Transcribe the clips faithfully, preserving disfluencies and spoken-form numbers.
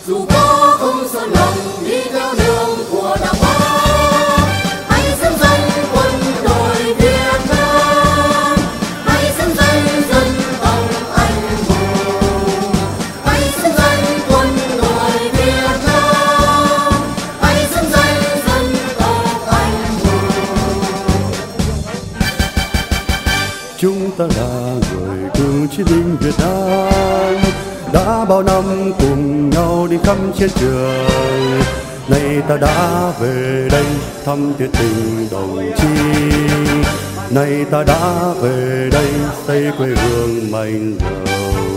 dù có không sợ lòng đi theo đường của đảng hoa. Hãy dẫn dắt quân đội Việt Nam, hãy dẫn dắt dân tộc anh hùng. Hãy dẫn dắt quân đội Việt Nam, hãy dẫn dắt dân tộc anh hùng. Chúng ta là người cựu chiến binh Việt Nam, đã bao năm cùng nhau đi khắp chiến trường. Nay ta đã về đây thăm tuyệt tình đồng chí. Nay ta đã về đây xây quê hương mạnh giàu.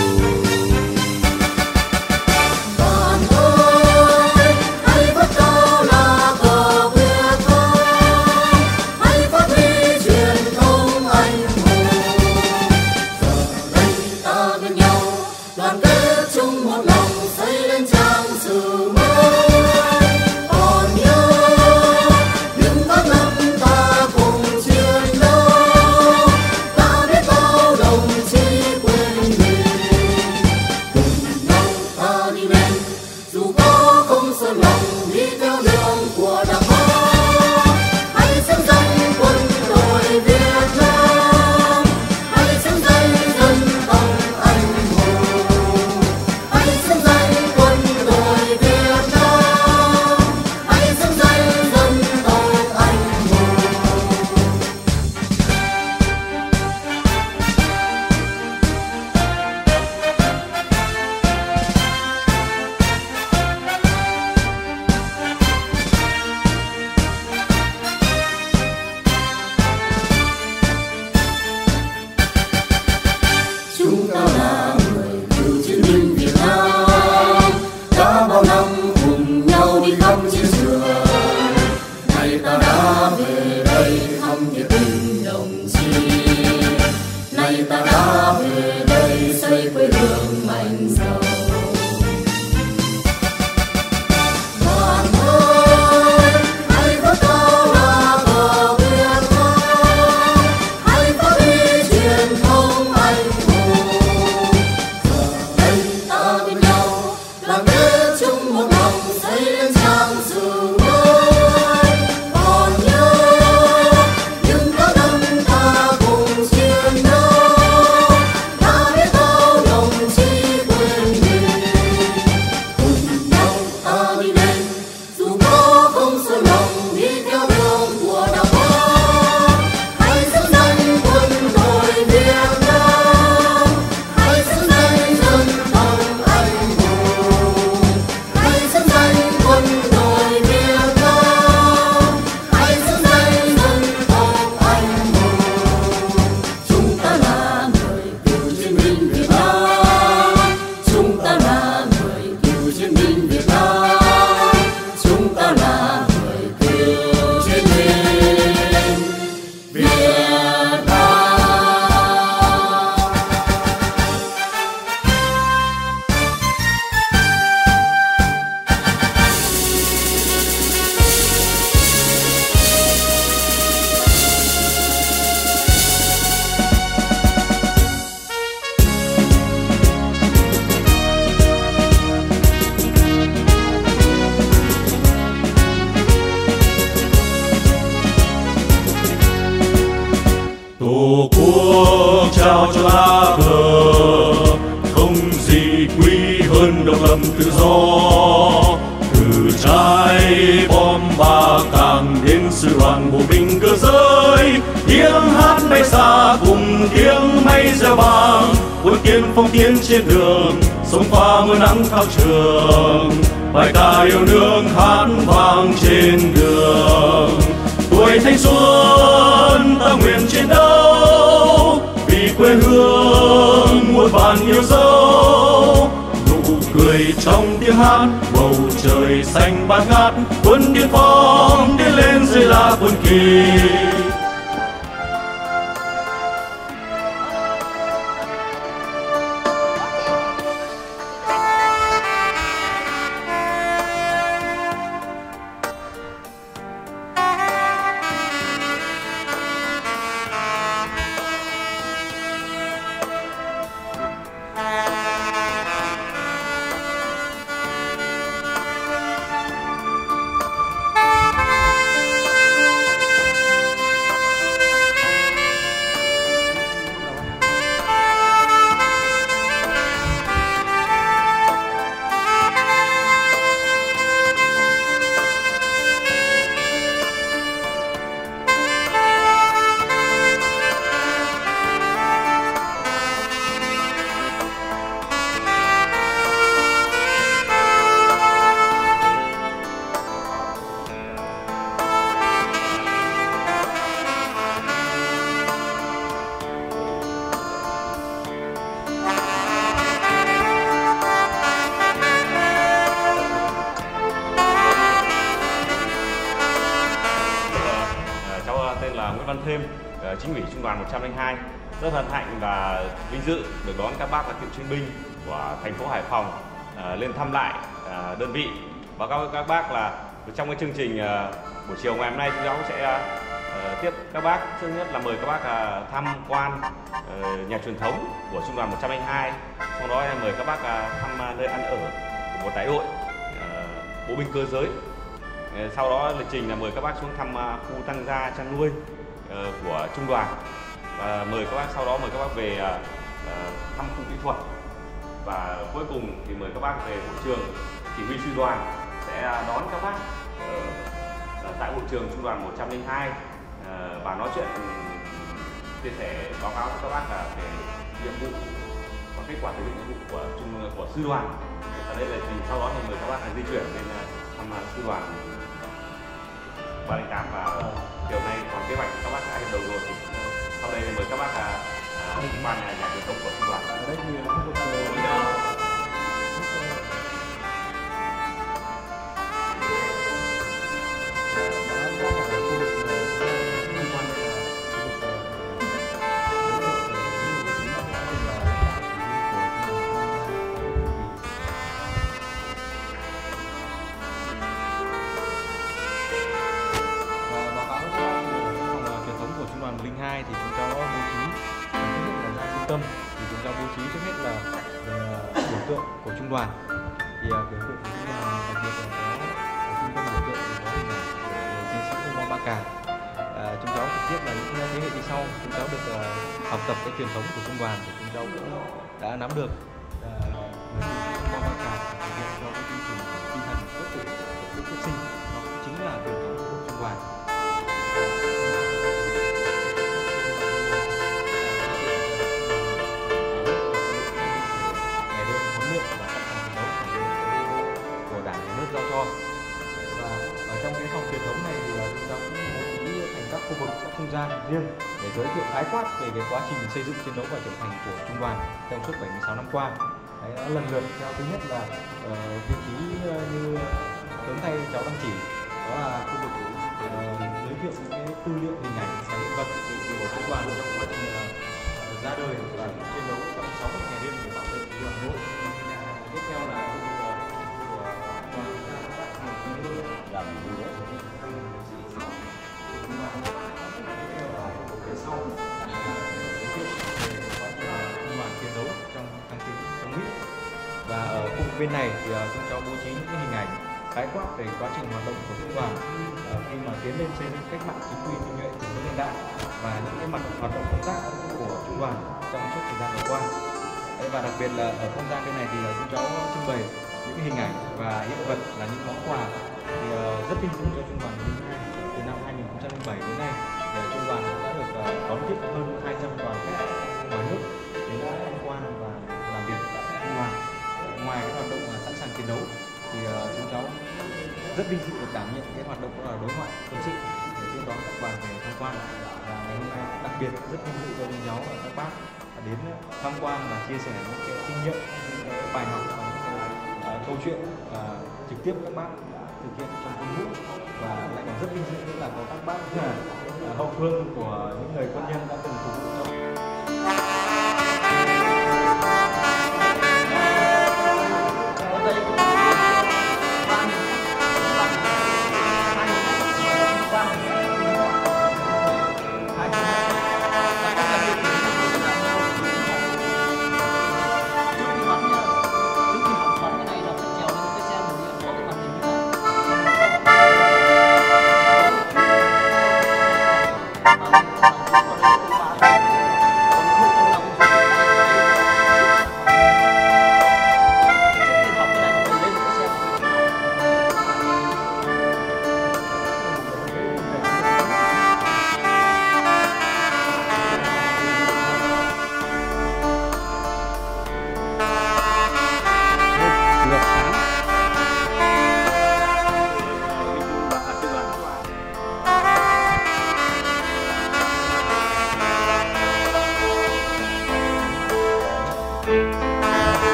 Bạn ơi, hãy vất cao là cờ Việt Nam, hãy phát huy truyền thống anh hùng. Giờ đây ta bên nhau đoàn kết chung một lòng xây lên trang sử mới. Còn nhớ những các năm ta cùng chiến đấu, ta biết bao đồng chí quên mình. Cùng nhau ta đi lên, dù có không sợ lòng đi theo đường của đảng hoa. Hãy dẫn dắt quân đội Việt Nam, hãy dẫn dắt dân tộc anh hùng. Hãy dẫn dắt quân đội Việt Nam, hãy dẫn dắt dân tộc anh hùng. Chúng ta là người cựu chiến binh Việt Nam, đã bao năm cùng nhau đi khắp chiến trường. Nay ta đã về đây thăm nhiệt tình đồng chí. Nay ta đã về đây xây quê hương mạnh giàu. Bạn ơi, hãy vất cao là cờ Việt Nam, hãy phát huy truyền thống anh hùng. Giờ đây ta bên nhau đoàn kết chung một lòng xây lên trang sử mới. Còn nhớ những các năm ta cùng chiến đấu, ta biết bao đồng chí quên mình. Cùng nhau ta đi lên, dù có không sợ lòng đi theo đường của đảng hoa. Hãy dẫn dắt quân đội Việt Nam, hãy dẫn dắt dân tộc anh hùng. Hãy dẫn dắt quân đội Việt Nam, hãy dẫn dắt dân tộc anh hùng. Chúng ta là người cựu chiến binh Việt Nam, chúng ta là người cựu chiến binh Việt Nam, chúng ta là người cựu chiến binh Việt Nam. Tổ quốc trao cho lá cờ, không gì quý hơn độc lập tự do. Từ trái bom ba càng đến sư đoàn bộ binh cơ giới, tiếng hát bay xa cùng tiếng máy reo vang. Quân tiên phong tiến trên đường, sông pha mưa nắng khắp trường. Bài ca yêu nước hát vang trên đường. Tuổi thanh xuân ta nguyện chiến đấu, vì quê hương muôn vàn yêu dấu. Nụ cười trong tiếng hát, bầu trời xanh bát ngát. Quân tiên phong tiến lên dưới lá quân kỳ. Văn Thêm, Chính ủy Trung đoàn một trăm lẻ hai. Rất hân hạnh và vinh dự được đón các bác là cựu chiến binh của thành phố Hải Phòng lên thăm lại đơn vị. Báo cáo với các bác là trong cái chương trình buổi chiều ngày hôm nay, chúng cháu sẽ tiếp các bác. Trước nhất là mời các bác tham quan nhà truyền thống của Trung đoàn một trăm lẻ hai. Sau đó mời các bác thăm nơi ăn ở của một đại đội bộ binh cơ giới. Sau đó lịch trình là mời các bác xuống thăm khu tăng gia chăn nuôi của trung đoàn, và mời các bác sau đó mời các bác về thăm khu kỹ thuật, và cuối cùng thì mời các bác về hội trường chỉ huy sư đoàn sẽ đón các bác ở tại hội trường Trung đoàn một trăm lẻ hai và nói chuyện, chia sẻ báo cáo với các bác là về nhiệm vụ và kết quả thực hiện nhiệm vụ của trung của sư đoàn. Ở đây là trình sau đó thì mời các bác di chuyển lên thăm sư đoàn ba không tám, và chiều nay còn kế hoạch các bác đã đầu rồi, thì sau đây thì mời các bác là đi qua nhà nhà truyền thống của sư đoàn. Ở đây thì khu vực linh hai thì chúng cháu bố trí trước hết là ra trung tâm, thì chúng cháu bố trí trước hết là biểu tượng của trung đoàn. Thì biểu tượng của trung đoàn đặc biệt là có trung tâm biểu tượng có hình ảnh của chiến sĩ Đông Ba Cà. À, chúng cháu trực tiếp là những thế hệ đi sau, chúng cháu được uh, học tập cái truyền thống của trung đoàn, thì chúng cháu cũng đã nắm được Đông Ba Cà thực hiện theo cái tinh thần tinh thần bất tử của quốc sinh, nó cũng chính là truyền thống của trung đoàn. Giao cho. Và ở trong cái phòng truyền thống này thì chúng ta cũng bố trí thành các khu vực, các không gian riêng để giới thiệu khái quát về cái quá trình xây dựng, chiến đấu và trưởng thành của trung đoàn trong suốt bảy mươi sáu năm qua. Đấy, nó lần lượt theo thứ nhất là uh, tiêu chí uh, như hướng tay cháu đang chỉ, đó là khu vực uh, giới thiệu những cái tư liệu hình ảnh và hiện vật của trung đoàn trong quá trình uh, ra đời và chiến đấu trong sáu ngày đêm để bảo vệ đường nội. Tiếp theo là chiến đấu trong kháng chiến chống Mỹ. Và ở khu vực bên này thì uh, chúng cháu bố trí những cái hình ảnh khái quát về quá trình hoạt động của trung đoàn uh, khi mà tiến lên xây dựng cách mạng chính quy tinh nhuệ từng bước hiện đại, và những cái mặt hoạt động công tác của trung đoàn trong suốt thời gian vừa qua. Đấy, và đặc biệt là ở không gian bên này thì uh, chúng cháu trưng bày những cái hình ảnh và hiện vật là những món quà thì uh, rất vinh dự cho trung đoàn linh hai. Từ năm hai nghìn không trăm lẻ bảy đến nay thì trung đoàn đã được uh, đón tiếp hơn hai trăm đoàn khách ngoài nước đến tham quan và làm việc tại trung đoàn. Ngoài cái hoạt động uh, sẵn sàng chiến đấu thì uh, chúng cháu rất vinh dự được đảm nhận cái hoạt động đó là đối ngoại quân sự để tiếp đón các đoàn về tham quan. Và ngày hôm nay đặc biệt rất vinh dự cho chúng cháu và các bác đến tham quan và chia sẻ những cái kinh nghiệm, những cái bài học và những cái uh, câu chuyện uh, trực tiếp các bác thực hiện trong quân ngũ. Và lại còn rất vinh dự nữa là có các bác là uh, hậu phương của những người quân nhân đã từng phục vụ trong Hãy subscribe cho kênh Ghiền Mì Gõ để không bỏ lỡ những video hấp dẫn.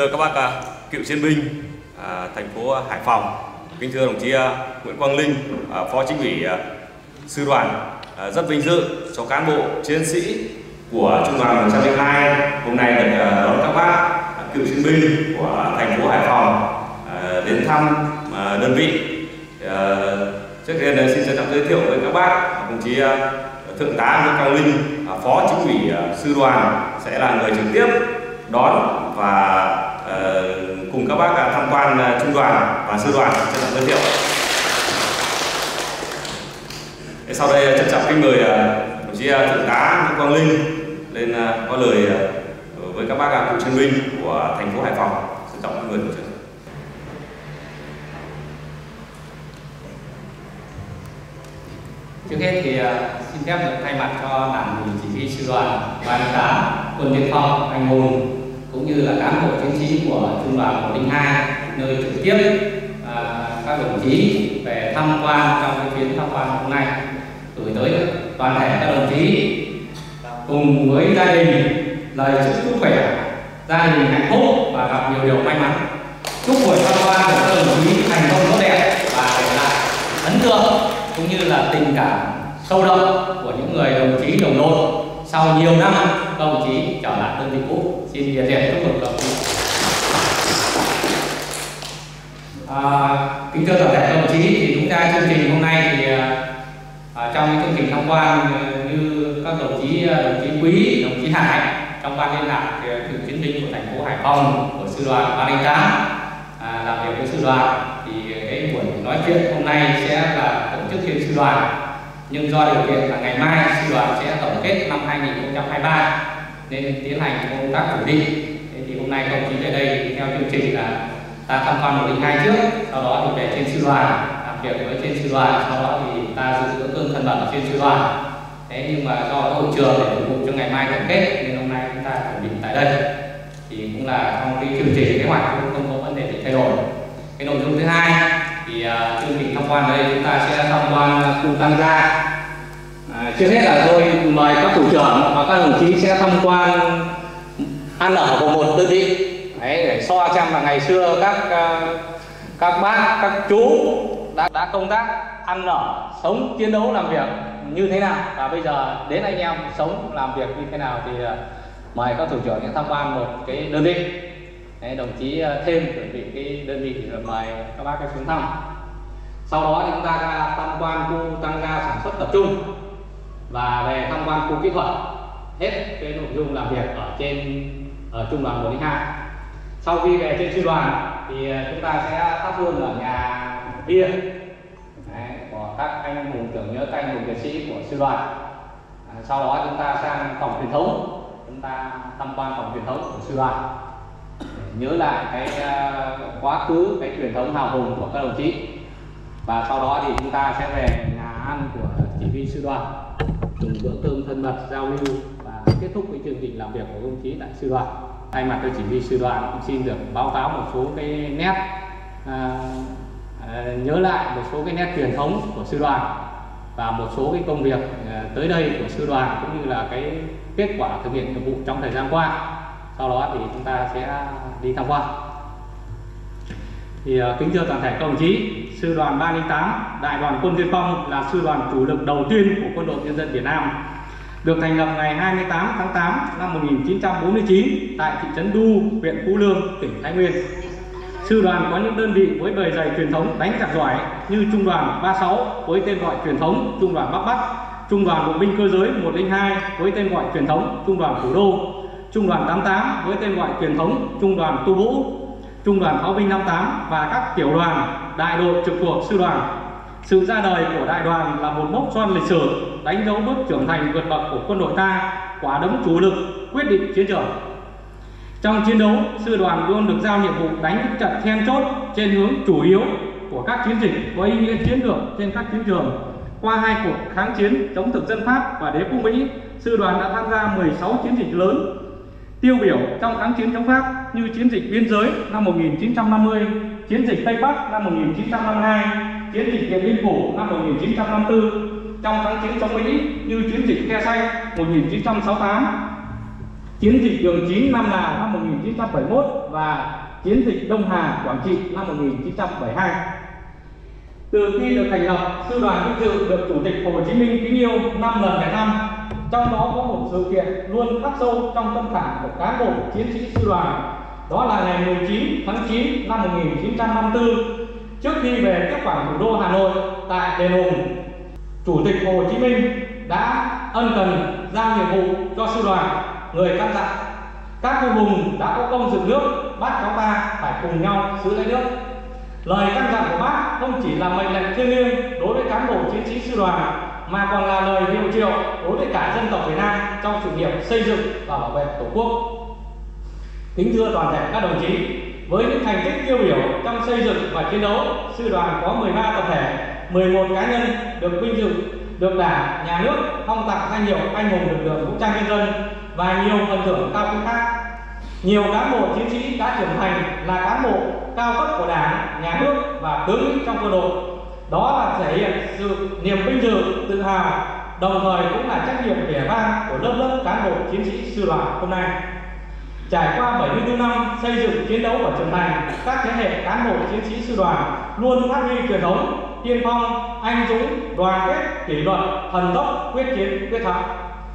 thưa các bác à, cựu chiến binh à, thành phố Hải Phòng, kính thưa đồng chí à, Nguyễn Quang Linh, à, Phó Chính ủy à, Sư đoàn, à, rất vinh dự cho cán bộ chiến sĩ của Trung đoàn một trăm lẻ hai hôm nay được à, đón các bác à, cựu chiến binh của thành phố Hải Phòng à, đến thăm à, đơn vị. À, trước tiên là xin trân trọng giới thiệu với các bác đồng chí à, Thượng tá Nguyễn Quang Linh, à, Phó Chính ủy à, Sư đoàn sẽ là người trực tiếp đón và uh, cùng các bác tham quan uh, trung đoàn và sư đoàn trân trọng giới thiệu. Sau đây trân trọng kính mời uh, đồng chí uh, Thượng tá Nguyễn Quang Linh lên uh, có lời uh, với các bác cựu chiến binh của thành phố Hải Phòng. Trân trọng kính mời đồng chí. Trước hết thì uh, xin phép được thay mặt cho Đảng ủy Chỉ huy Sư đoàn ba mươi tám Quân Tiên Phong anh hùng cũng như là cán bộ chiến sĩ của Trung đoàn một không hai nơi trực tiếp uh, các đồng chí về tham quan trong cái chuyến tham quan hôm nay, gửi tới toàn thể các đồng chí cùng với gia đình lời chúc sức khỏe, gia đình hạnh phúc và gặp nhiều điều may mắn. Chúc buổi tham quan của các đồng chí thành công tốt đẹp và để lại ấn tượng cũng như là tình cảm sâu đậm của những người đồng chí đồng đội sau nhiều năm các đồng chí trở lại đơn vị cũ. Xin nhiệt liệt chúc mừng các đồng chí. À, kính thưa toàn thể các đồng chí, thì chúng ta chương trình hôm nay thì à, trong cái chương trình tham quan như các đồng chí đồng chí Quý, đồng chí Hải trong ban liên lạc cựu chiến binh của thành phố Hải Phòng của sư đoàn ba không tám à, làm việc với sư đoàn, thì cái buổi nói chuyện hôm nay sẽ là tổ chức trên sư đoàn, nhưng do điều kiện là ngày mai sư đoàn sẽ tổng kết năm hai nghìn không trăm hai mươi ba nên tiến hành công tác ổn định. Thế thì hôm nay công chí về đây thì theo chương trình là ta tham quan một không hai trước, sau đó thì về trên sư đoàn làm việc với trên sư đoàn, sau đó thì ta giữ bữa cơm thân mật ở trên sư đoàn. Thế nhưng mà do hội trường để phục vụ cho ngày mai tổng kết nên hôm nay chúng ta ổn định tại đây, thì cũng là trong cái chương trình kế hoạch cũng không có vấn đề gì thay đổi. Cái nội dung thứ hai thì uh, chương trình tham quan ở đây chúng ta sẽ tham quan khu tăng gia. À, trước hết là tôi mời các thủ trưởng và các đồng chí sẽ tham quan ăn ở của một đơn vị. Đấy, để so xem là ngày xưa các uh, các bác, các chú đã, đã công tác ăn ở, sống, chiến đấu, làm việc như thế nào, và bây giờ đến anh em sống làm việc như thế nào, thì uh, mời các thủ trưởng sẽ tham quan một cái đơn vị. Đấy, đồng chí thêm chuẩn bị cái đơn vị thì mời các bác xuống thăm. Sau đó thì chúng ta tham quan khu tăng gia sản xuất tập trung và về tham quan khu kỹ thuật, hết cái nội dung làm việc ở trên ở trung đoàn một không hai. Sau khi về trên sư đoàn thì chúng ta sẽ thắp hương ở nhà bia của các anh hùng tưởng nhớ các anh hùng liệt sĩ của sư đoàn. À, sau đó chúng ta sang phòng truyền thống, chúng ta tham quan phòng truyền thống của sư đoàn, nhớ lại cái uh, quá khứ, cái truyền thống hào hùng của các đồng chí. Và sau đó thì chúng ta sẽ về nhà ăn của chỉ huy sư đoàn, dùng bữa cơm thân mật, giao lưu và kết thúc cái chương trình làm việc của đồng chí tại sư đoàn. Thay mặt cho chỉ huy sư đoàn cũng xin được báo cáo một số cái nét uh, uh, nhớ lại một số cái nét truyền thống của sư đoàn và một số cái công việc uh, tới đây của sư đoàn, cũng như là cái kết quả thực hiện nhiệm vụ trong thời gian qua. Sau đó thì chúng ta sẽ đi tham quan. Thì uh, kính thưa toàn thể các đồng chí, sư đoàn ba không tám Đại đoàn Quân Tiên Phong là sư đoàn chủ lực đầu tiên của Quân đội Nhân dân Việt Nam, được thành lập ngày hai mươi tám tháng tám năm một nghìn chín trăm bốn mươi chín tại thị trấn Du, huyện Phú Lương, tỉnh Thái Nguyên. Sư đoàn có những đơn vị với bề dày truyền thống đánh giặc giỏi như Trung đoàn ba mươi sáu với tên gọi truyền thống Trung đoàn Bắc Bắc, Trung đoàn Bộ binh Cơ giới một không hai với tên gọi truyền thống Trung đoàn Thủ đô, Trung đoàn tám mươi tám với tên gọi truyền thống Trung đoàn Tu Vũ, Trung đoàn Pháo binh năm mươi tám và các tiểu đoàn, đại đội trực thuộc sư đoàn. Sự ra đời của đại đoàn là một mốc son lịch sử, đánh dấu bước trưởng thành vượt bậc của quân đội ta, quả đấm chủ lực quyết định chiến trường. Trong chiến đấu, sư đoàn luôn được giao nhiệm vụ đánh những trận then chốt trên hướng chủ yếu của các chiến dịch có ý nghĩa chiến lược trên các chiến trường. Qua hai cuộc kháng chiến chống thực dân Pháp và đế quốc Mỹ, sư đoàn đã tham gia mười sáu chiến dịch lớn tiêu biểu trong kháng chiến chống Pháp như chiến dịch biên giới năm một nghìn chín trăm năm mươi, chiến dịch Tây Bắc năm một nghìn chín trăm năm mươi hai, chiến dịch Điện Biên Phủ năm một nghìn chín trăm năm mươi tư, trong kháng chiến chống Mỹ như chiến dịch Khe Xanh một nghìn chín trăm sáu mươi tám, chiến dịch Đường chín Nam Lào năm một nghìn chín trăm bảy mươi mốt và chiến dịch Đông Hà, Quảng Trị năm một nghìn chín trăm bảy mươi hai. Từ khi được thành lập, sư đoàn vinh dự được Chủ tịch Hồ Chí Minh kính yêu năm lần ghé thăm. Trong đó có một sự kiện luôn khắc sâu trong tâm khảm của cán bộ chiến sĩ sư đoàn. Đó là ngày mười chín tháng chín năm một nghìn chín trăm năm mươi tư, trước khi về tiếp quản thủ đô Hà Nội tại đền Hùng, Chủ tịch Hồ Chí Minh đã ân cần giao nhiệm vụ cho sư đoàn, người căn dặn các vua hùng đã có công dựng nước, bắt cháu ta phải cùng nhau giữ lấy nước. Lời căn dặn của Bác không chỉ là mệnh lệnh thiêng liêng đối với cán bộ chiến sĩ sư đoàn, mà còn là lời hiệu triệu đối với cả dân tộc Việt Nam trong sự nghiệp xây dựng và bảo vệ Tổ quốc. Kính thưa toàn thể các đồng chí, với những thành tích tiêu biểu trong xây dựng và chiến đấu, sư đoàn có mười ba tập thể, mười một cá nhân được vinh dự, được Đảng, Nhà nước phong tặng danh hiệu anh hùng lực lượng vũ trang nhân dân và nhiều phần thưởng cao quý khác. Nhiều cán bộ chiến sĩ đã trưởng thành là cán bộ cao cấp của Đảng, Nhà nước và tướng lĩnh trong quân đội. Đó là thể hiện sự niềm vinh dự, tự hào, đồng thời cũng là trách nhiệm vẻ vang của lớp lớp cán bộ chiến sĩ sư đoàn hôm nay. Trải qua bảy mươi tư năm xây dựng, chiến đấu và trưởng thành, các thế hệ cán bộ chiến sĩ sư đoàn luôn phát huy truyền thống tiên phong, anh dũng, đoàn kết, kỷ luật, thần tốc, quyết chiến, quyết thắng.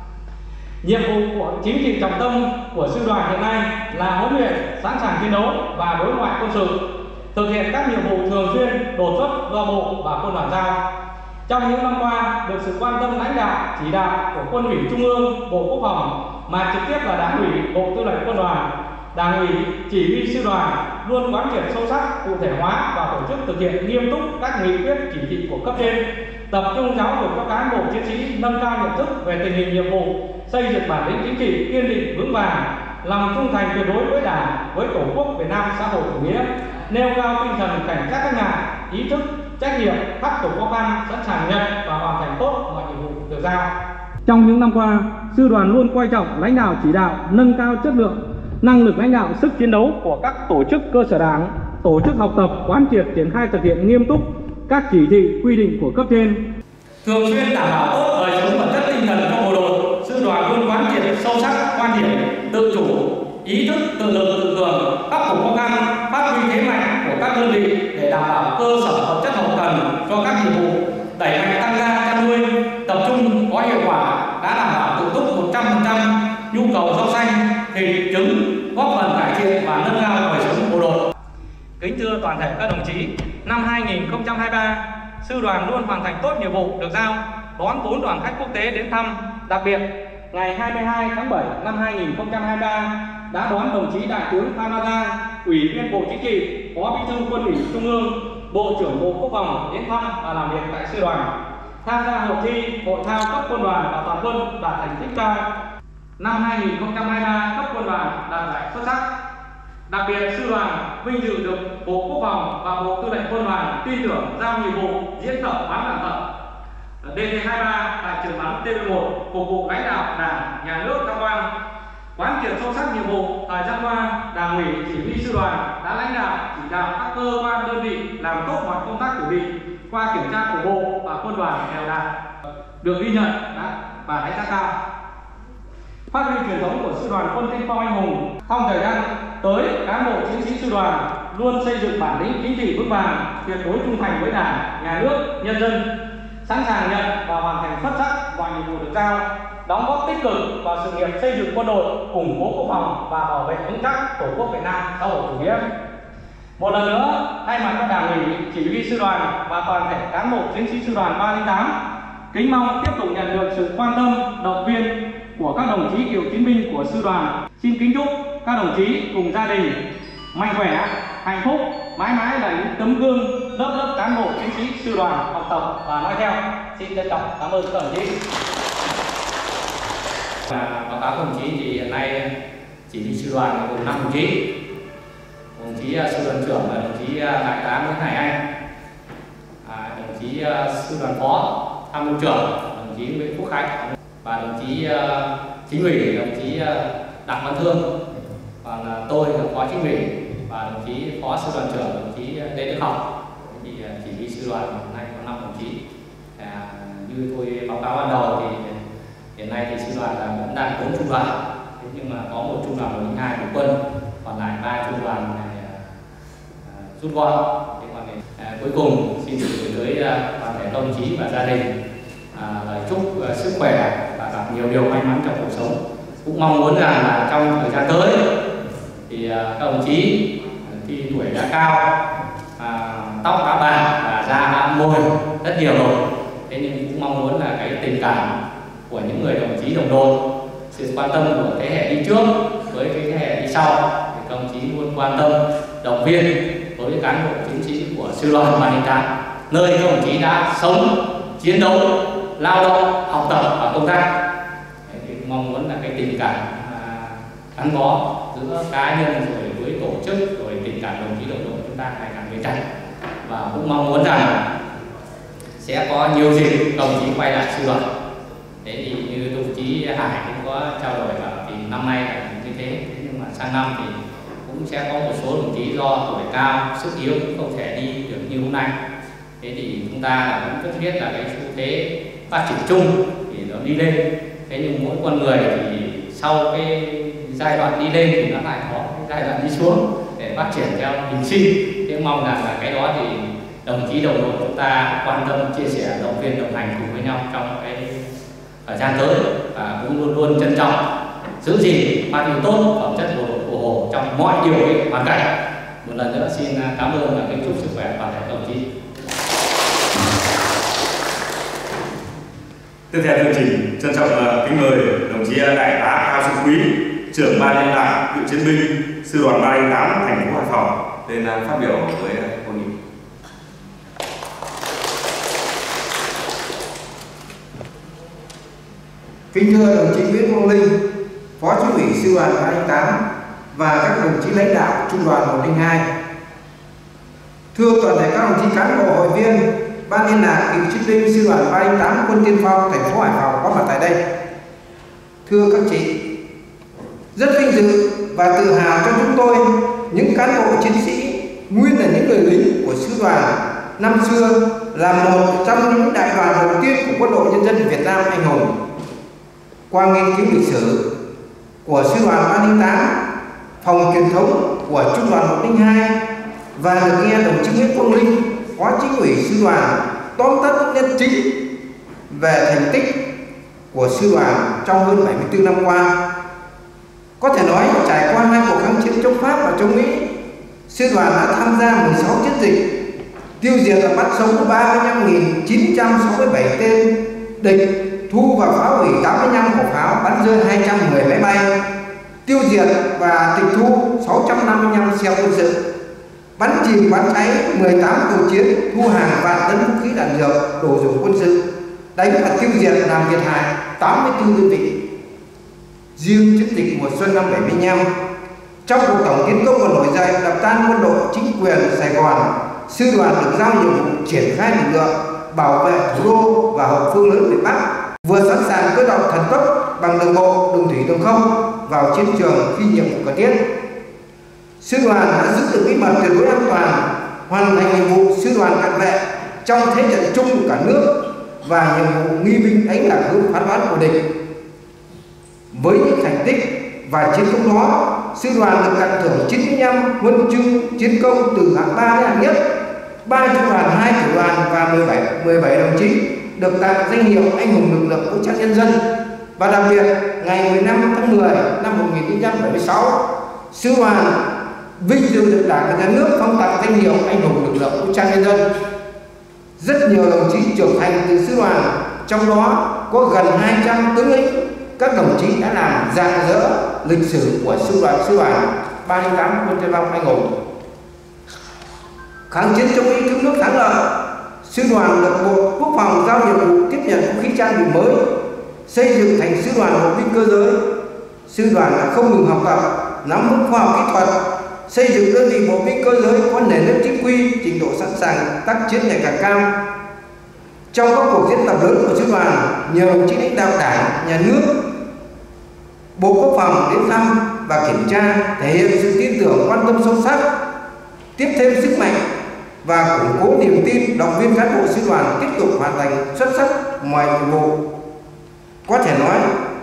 Nhiệm vụ của chính trị trọng tâm của sư đoàn hiện nay là huấn luyện, sẵn sàng chiến đấu và đối ngoại quân sự, thực hiện các nhiệm vụ thường xuyên đột xuất do Bộ và Quân đoàn giao. Trong những năm qua, được sự quan tâm lãnh đạo, chỉ đạo của Quân ủy Trung ương, Bộ Quốc phòng, mà trực tiếp là Đảng ủy, Bộ Tư lệnh Quân đoàn, Đảng ủy, chỉ huy sư đoàn luôn quán triệt sâu sắc, cụ thể hóa và tổ chức thực hiện nghiêm túc các nghị quyết, chỉ thị của cấp trên, tập trung giáo dục các cán bộ chiến sĩ nâng cao nhận thức về tình hình nhiệm vụ, xây dựng bản lĩnh chính trị kiên định vững vàng, lòng trung thành tuyệt đối với Đảng, với Tổ quốc Việt Nam xã hội chủ nghĩa, nêu cao tinh thần cảnh giác cách mạng, ý thức, trách nhiệm, khắc phục khó khăn, sẵn sàng nhận và hoàn thành tốt mọi nhiệm vụ được giao. Trong những năm qua, sư đoàn luôn coi trọng lãnh đạo chỉ đạo, nâng cao chất lượng, năng lực lãnh đạo, sức chiến đấu của các tổ chức cơ sở Đảng, tổ chức học tập, quán triệt triển khai thực hiện nghiêm túc các chỉ thị, quy định của cấp trên. Thường xuyên đảm bảo tốt đời sống vật chất tinh thần cho bộ đội, sư đoàn luôn quán triệt sâu sắc quan điểm tự chủ, ý thức tự lực tự cường, khắc phục khó khăn, phát huy thế mạnh của các đơn vị để đảm bảo cơ sở vật chất hậu cần cho các nhiệm vụ, đẩy mạnh tăng gia chăn nuôi, tập trung có hiệu quả, đã đảm bảo tự túc một trăm phần trăm nhu cầu rau xanh, thịt, trứng, góp phần cải thiện và nâng cao đời sống bộ đội. Kính thưa toàn thể các đồng chí, năm hai nghìn không trăm hai mươi ba, sư đoàn luôn hoàn thành tốt nhiệm vụ được giao, đón bốn đoàn khách quốc tế đến thăm. Đặc biệt, ngày hai mươi hai tháng bảy năm hai nghìn không trăm hai mươi ba đã đón đồng chí Đại tướng Phan Văn Giang, Ủy viên Bộ Chính trị, Phó Bí thư Quân ủy Trung ương, Bộ trưởng Bộ Quốc phòng đến thăm và làm việc tại sư đoàn, tham gia hội thi hội thao cấp quân đoàn và toàn quân đạt thành tích cao. Năm hai nghìn không trăm hai mươi ba, cấp quân đoàn đạt giải xuất sắc. Đặc biệt, sư đoàn vinh dự được Bộ Quốc phòng và Bộ Tư lệnh Quân đoàn tin tưởng giao nhiệm vụ diễn tập bắn đạn thật D T hai mươi ba tại trường bắn T B một, phục vụ lãnh đạo Đảng, Nhà nước tham quan. Quán triệt sâu sắc nhiệm vụ, thời gian qua, Đảng ủy, chỉ huy sư đoàn đã lãnh đạo chỉ đạo các cơ quan đơn vị làm tốt mọi công tác chuẩn bị, qua kiểm tra của Bộ và Quân đoàn đều đạt, được ghi nhận và đánh giá cao. Phát huy truyền thống của sư đoàn Quân tiên phong anh hùng, trong thời gian tới, cán bộ chiến sĩ sư đoàn luôn xây dựng bản lĩnh chính trị vững vàng, tuyệt đối trung thành với Đảng, Nhà nước, nhân dân, sẵn sàng nhận và hoàn thành xuất sắc mọi nhiệm vụ được giao, đóng góp tích cực vào sự nghiệp xây dựng quân đội, củng cố quốc phòng và bảo vệ vững chắc Tổ quốc Việt Nam xã hội chủ nghĩa. Một lần nữa, thay mặt các Đảng ủy, chỉ huy sư đoàn và toàn thể cán bộ chiến sĩ sư đoàn ba không tám, kính mong tiếp tục nhận được sự quan tâm, động viên của các đồng chí cựu chiến binh của sư đoàn. Xin kính chúc các đồng chí cùng gia đình mạnh khỏe, hạnh phúc, mãi mãi là những tấm gương lớp lớp cán bộ chiến sĩ sư đoàn học tập và nói theo. Xin trân trọng cảm ơn các đồng chí. Báo cáo các đồng chí thì hiện nay chỉ huy sư đoàn gồm năm đồng chí, đồng chí sư đoàn trưởng và đồng chí đại tá Nguyễn Hải Anh, à, đồng chí sư đoàn phó tham mưu trưởng đồng chí Nguyễn Phúc Khánh và đồng chí uh, chính ủy đồng chí uh, Đặng Văn Thương, còn uh, tôi là phó chính ủy và đồng chí phó sư đoàn trưởng đồng chí Lê Đức Học. Thì uh, chỉ huy sư đoàn hiện nay có năm đồng chí. À, như tôi báo cáo ban đầu thì hiện nay thì sư đoàn là vẫn đang bốn trung đoàn, thế nhưng mà có một trung đoàn một linh hai của quân, còn lại ba trung đoàn này rút gọn. Thế còn à, cuối cùng xin gửi tới à, toàn thể công chí và gia đình à, lời chúc à, sức khỏe và gặp nhiều điều may mắn trong cuộc sống. Cũng mong muốn rằng là trong thời gian tới thì à, các đồng chí khi tuổi đã cao, à, tóc đã bạc và da đã mồi rất nhiều rồi, thế nhưng cũng mong muốn là cái tình cảm của những người đồng chí đồng đội, sự quan tâm của thế hệ đi trước với cái thế hệ đi sau, thì các đồng chí luôn quan tâm động viên đối với cán bộ chiến sĩ của sư đoàn ba linh tám, nơi các đồng chí đã sống, chiến đấu, lao động, học tập và công tác. Thì mong muốn là cái tình cảm gắn bó giữa cá nhân rồi với tổ chức rồi tình cảm đồng chí đồng đội chúng ta ngày càng bền chặt, và cũng mong muốn rằng sẽ có nhiều dịp đồng chí quay lại sư đoàn. Thế thì như đồng chí Hải cũng có trao đổi vào thì năm nay là như thế, thế nhưng mà sang năm thì cũng sẽ có một số đồng chí do tuổi cao, sức yếu cũng không thể đi được như hôm nay. Thế thì chúng ta là cũng rất biết là cái xu thế phát triển chung thì nó đi lên, thế nhưng mỗi con người thì sau cái giai đoạn đi lên thì nó lại có cái giai đoạn đi xuống để phát triển theo bình sinh. Thế mong rằng là cái đó thì đồng chí đồng đội chúng ta quan tâm, chia sẻ, động viên, đồng hành cùng với nhau trong cái thời gian tới, và cũng luôn luôn trân trọng giữ gìn phát huy tốt phẩm chất bộ đội Cụ Hồ trong mọi điều kiện hoàn cảnh. Một lần nữa xin cảm ơn và kính chúc sức khỏe toàn thể đồng chí. Tiếp theo chương trình, trân trọng kính mời đồng chí đại tá Cao Xuân Quý, trưởng ban liên lạc cựu chiến binh sư đoàn ba linh tám thành phố Hải Phòng lên phát biểu với hội nghị. Kính thưa đồng chí Nguyễn Quang Linh, Phó Chỉ huy sư đoàn ba linh tám và các đồng chí lãnh đạo trung đoàn một không hai. Thưa toàn thể các đồng chí cán bộ hội viên ban liên lạc cựu chiến binh sư đoàn ba linh tám quân tiên phong thành phố Hải Phòng có mặt tại đây. Thưa các chị, rất vinh dự và tự hào cho chúng tôi, những cán bộ chiến sĩ nguyên là những người lính của sư đoàn năm xưa, là một trong những đại đoàn đầu tiên của quân đội nhân dân Việt Nam anh hùng. Qua nghiên cứu lịch sử của sư đoàn ba linh tám, phòng truyền thống của trung đoàn một không hai, và được nghe đồng chí Nguyễn Quang Linh, Phó Chỉ huy sư đoàn tóm tắt những nhân chính về thành tích của sư đoàn trong hơn bảy mươi tư năm qua. Có thể nói trải qua hai cuộc kháng chiến chống Pháp và chống Mỹ, sư đoàn đã tham gia mười sáu chiến dịch, tiêu diệt và bắt sống ba mươi lăm nghìn chín trăm sáu mươi bảy tên địch, thu và phá hủy tám mươi lăm khẩu pháo, bắn rơi hai trăm mười máy bay, tiêu diệt và tịch thu sáu trăm năm mươi lăm xe quân sự, bắn chìm bắn cháy mười tám tàu chiến, thu hàng vạn tấn vũ khí đạn dược, đồ dùng quân sự, đánh và tiêu diệt làm thiệt hại tám mươi tư đơn vị. Riêng chiến dịch mùa xuân năm bảy mươi lăm, trong cuộc tổng tiến công và nổi dậy đập tan quân đội chính quyền Sài Gòn, sư đoàn được giao nhiệm vụ triển khai lực lượng bảo vệ thủ đô và hậu phương lớn miền Bắc, vừa sẵn sàng cơ động thần tốc bằng đường bộ, đường thủy, đường không vào chiến trường khi nhiệm vụ cần thiết. Sư đoàn đã giữ được bí mật tuyệt đối an toàn, hoàn thành nhiệm vụ sư đoàn cận vệ trong thế trận chung của cả nước và nhiệm vụ nghi binh đánh lạc hướng phán đoán của địch. Với những thành tích và chiến công đó, sư đoàn được tặng thưởng chín mươi lăm huân chương chiến công từ hạng ba đến hạng nhất, ba trung đoàn, hai tiểu đoàn và mười bảy đồng chí được tặng danh hiệu anh hùng lực lượng vũ trang nhân dân. Và đặc biệt, ngày mười lăm tháng mười năm một nghìn chín trăm bảy mươi sáu, sư đoàn vinh dự được Đảng và Nhà nước phong tặng danh hiệu anh hùng lực lượng vũ trang nhân dân. Rất nhiều đồng chí trưởng thành từ sư đoàn, trong đó có gần hai trăm tướng lĩnh, các đồng chí đã làm rạng rỡ lịch sử của sư đoàn sư đoàn ba linh tám quân tiên phong anh hùng. Kháng chiến chống Mỹ cứu nước thắng lợi, sư đoàn được Bộ Quốc phòng giao nhiệm vụ tiếp nhận vũ khí trang bị mới, xây dựng thành sư đoàn bộ binh cơ giới. Sư đoàn đã không ngừng học tập, nắm vững khoa học kỹ thuật, xây dựng đơn vị bộ binh cơ giới có nền nếp chính quy, trình độ sẵn sàng tác chiến ngày càng cao. Trong các cuộc diễn tập lớn của sư đoàn, nhiều đồng chí lãnh đạo Đảng, Nhà nước, Bộ Quốc phòng đến thăm và kiểm tra, thể hiện sự tin tưởng, quan tâm sâu sắc, tiếp thêm sức mạnh và củng cố niềm tin, động viên cán bộ sư đoàn tiếp tục hoàn thành xuất sắc mọi nhiệm vụ. Có thể nói,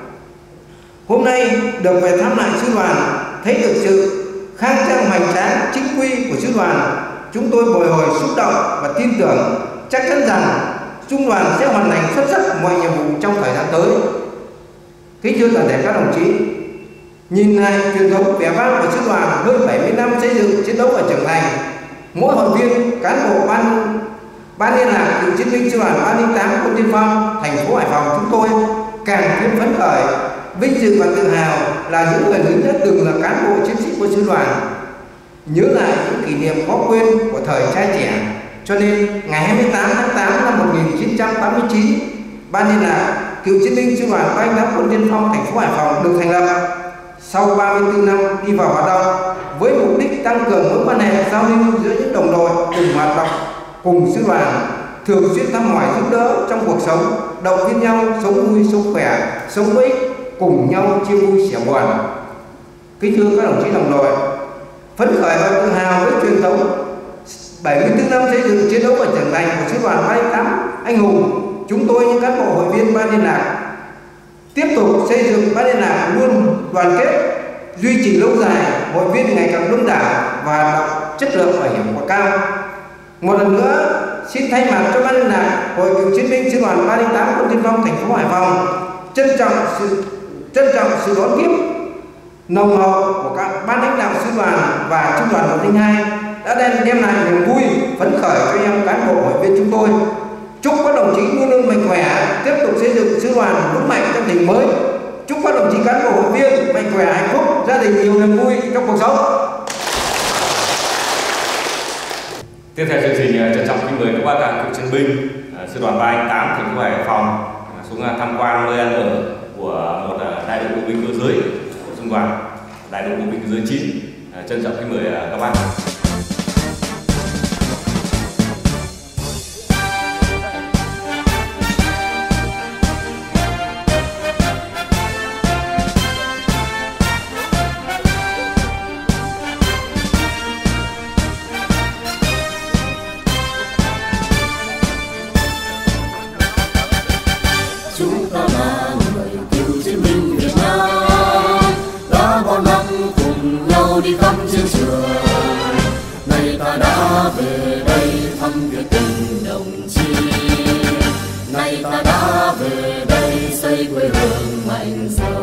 hôm nay được về thăm lại sư đoàn, thấy được sự khang trang hoành tráng chính quy của sư đoàn, chúng tôi bồi hồi xúc động và tin tưởng chắc chắn rằng Trung đoàn sẽ hoàn thành xuất sắc mọi nhiệm vụ trong thời gian tới. Kính thưa toàn thể các đồng chí, nhìn lại truyền thống vẻ vang của sư đoàn hơn bảy mươi năm xây dựng, chiến đấu và trưởng thành, mỗi hội viên, cán bộ ban ban liên lạc cựu chiến binh sư đoàn ba không tám quân tiên phong thành phố Hải Phòng chúng tôi càng thêm phấn khởi, vinh dự và tự hào là những người lính đã từng là cán bộ chiến sĩ của sư đoàn, nhớ lại những kỷ niệm khó quên của thời trai trẻ. Cho nên ngày hai mươi tám tháng tám năm một nghìn chín trăm tám mươi chín, ban liên lạc cựu chiến binh sư đoàn ba không tám quân tiên phong thành phố Hải Phòng được thành lập. Sau ba mươi tư năm đi vào hoạt động với mục đích tăng cường mối quan hệ giao lưu giữa những đồng đội cùng hoạt động cùng sư đoàn, thường xuyên thăm hỏi giúp đỡ trong cuộc sống, động viên nhau sống vui sống khỏe, sống với ích, cùng nhau chia vui sẻ buồn. Kính thưa các đồng chí đồng đội, phấn khởi và tự hào với truyền thống bảy mươi tư năm xây dựng, chiến đấu và trưởng thành của sư đoàn ba không tám anh hùng, chúng tôi những cán bộ hội viên ban liên lạc tiếp tục xây dựng ban liên lạc luôn đoàn kết, duy trì lâu dài, hội viên ngày càng đông đảo và đọc chất lượng và hiệu quả cao. Một lần nữa, xin thay mặt cho ban liên lạc Hội cựu chiến binh sư đoàn ba không tám quân tiên phong thành phố Hải Phòng trân trọng sự trân trọng sự đón tiếp nồng hậu của các ban lãnh đạo sư đoàn và trung đoàn một không hai đã đem đem lại niềm vui phấn khởi cho em cán bộ hội viên chúng tôi. Chúc các đồng chí luôn luôn mạnh khỏe, tiếp tục xây dựng sư đoàn vững mạnh trong tình mới. Chúc các đồng chí cán bộ hội viên mạnh khỏe, hạnh phúc, gia đình nhiều niềm vui trong cuộc sống. Tiếp theo chương trình trân trọng kính mời các bác cán cựu chiến binh sư đoàn ba không tám thành phố Hải Phòng xuống tham quan nơi ăn ở của một đại đội bộ binh cơ giới của trung đoàn, đại đội bộ binh cơ giới chín. Trân trọng kính mời các bác. Chúng ta là người cựu chiến binh Việt Nam, đã bao năm cùng nhau đi khắp chiến trường. Nay ta đã về đây thăm Việt tình đồng chí, nay ta đã về đây xây quê hương mạnh giàu.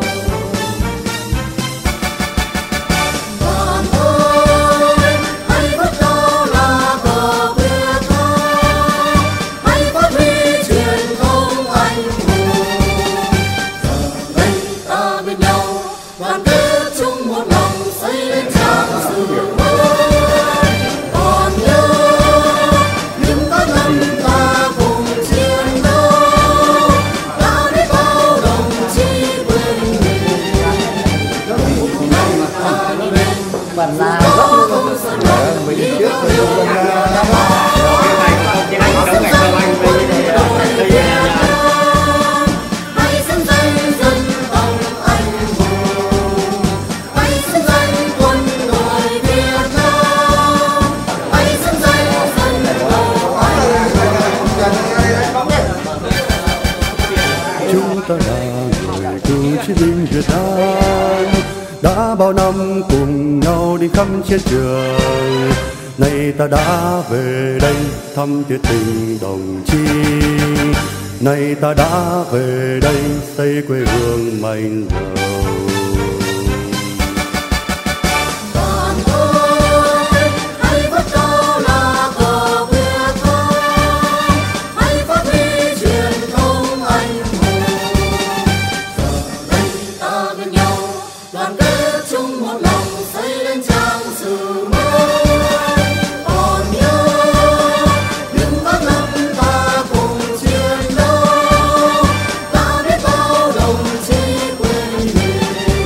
Bạn ơi, hãy vất cao là cờ Việt Nam, hãy phát huy truyền thống anh hùng. Giờ đây ta bên nhau đoàn kết chung một lòng xây lên trang sử mới. Còn nhớ những các năm ta cùng chiến đấu, đã biết bao đồng chí quên mình. Hôm nay ta đi đến Bản là gốc luôn rồi. Mình trước rồi luôn năm cái này không cái này đấu ngày cơm anh với hãy xứng danh dân tộc anh hùng, hãy xứng danh quân đội Việt Nam, hãy xứng danh dân tộc anh hùng. Chúng ta là người cựu chiến binh Việt Nam, đã bao năm cùng nhau đi khắp chiến trường. Nay ta đã về đây thăm tuyệt tình đồng chí, nay ta đã về đây xây quê hương mạnh giàu. Bạn ơi, hãy vất cao là cờ Việt Nam, hãy phát huy truyền thống anh hùng. Giờ đây ta bên nhau đoàn kết chung một lòng xây lên trang sử mới. Còn nhớ những các năm ta cùng chiến đấu, đã biết bao đồng chí quên mình.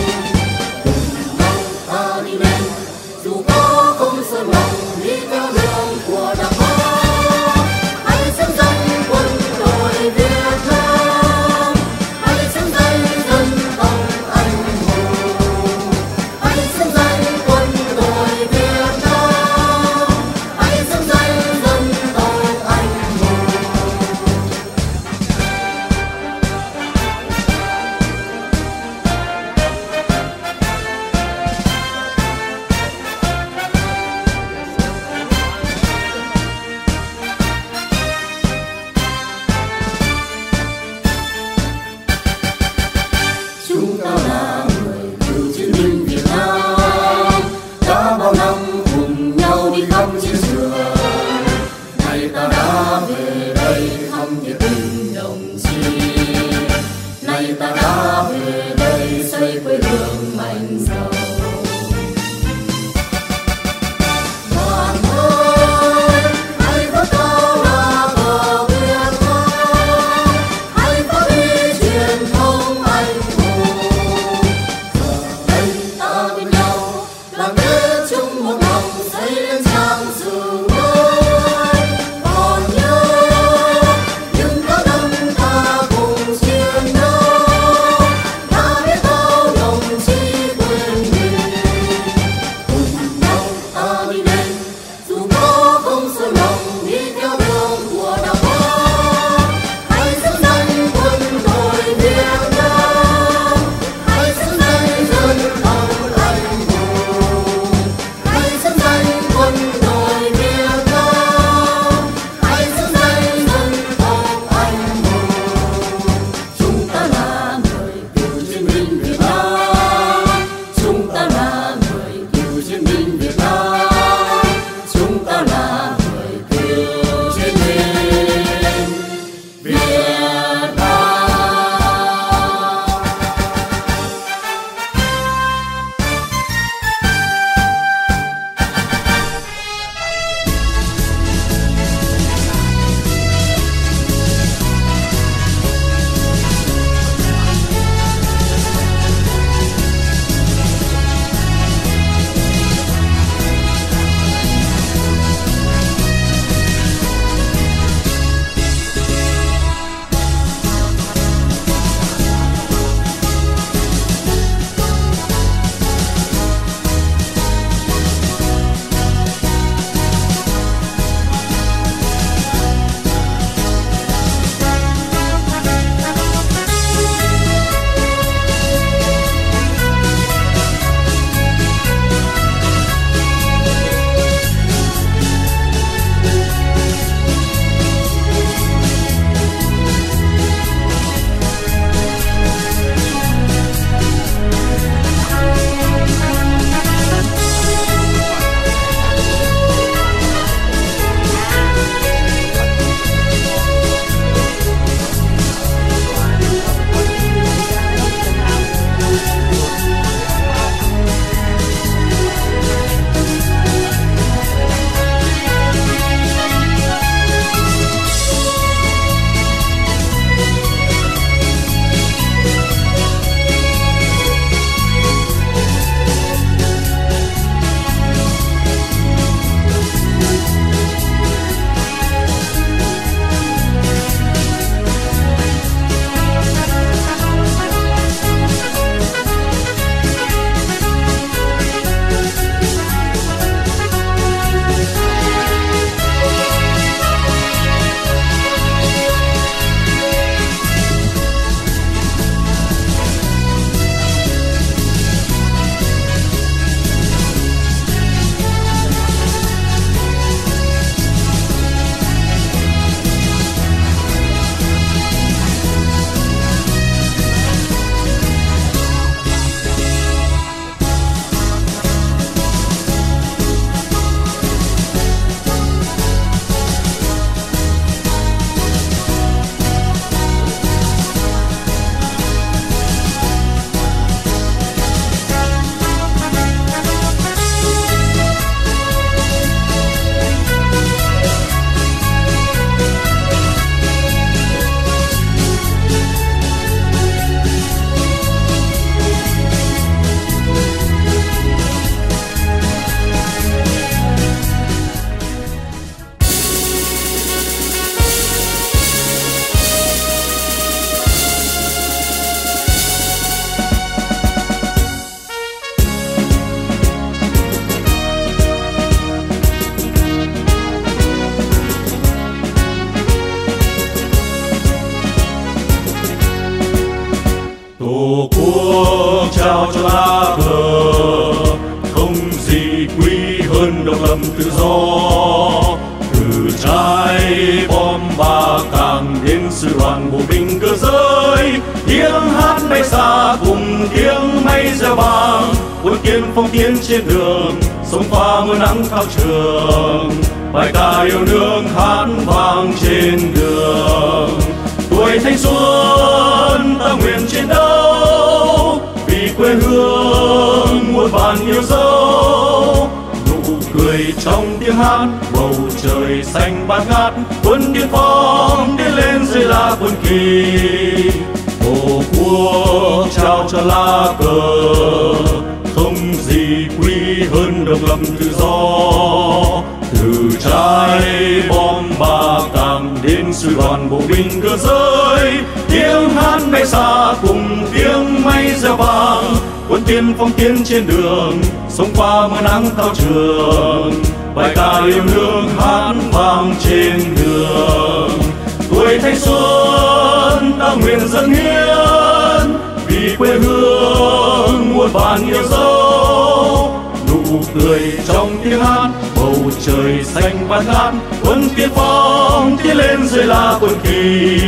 Từ trái bom ba càng đến sư đoàn bộ binh cơ giới, tiếng hát bay xa cùng tiếng máy reo vang. Quân tiên phong tiến trên đường, sông pha mưa nắng thao trường, bài ca yêu nước hát vang trên đường. Tuổi thanh xuân ta nguyện chiến đấu, vì quê hương muôn vàn yêu dấu. Nụ cười trong tiếng hát, bầu trời xanh bát ngát. Quân tiên phong tiến lên dưới lá quân kỳ, tổ quốc trao cho lá cờ, không gì quý hơn độc lập tự do. Từ trái bom ba càng đến sư đoàn bộ binh cơ giới, tiếng hát bay xa cùng tiếng máy reo vang. Quân tiên phong tiến trên đường, sông qua mưa nắng thao trường, bài ca yêu nước hát vang trên đường. Tuổi thanh xuân ta nguyện dâng hiến, vì quê hương muôn vàn yêu dấu. Nụ cười trong tiếng hát, bầu trời xanh bát ngát. Quân tiên phong tiến lên dưới lá quân kỳ.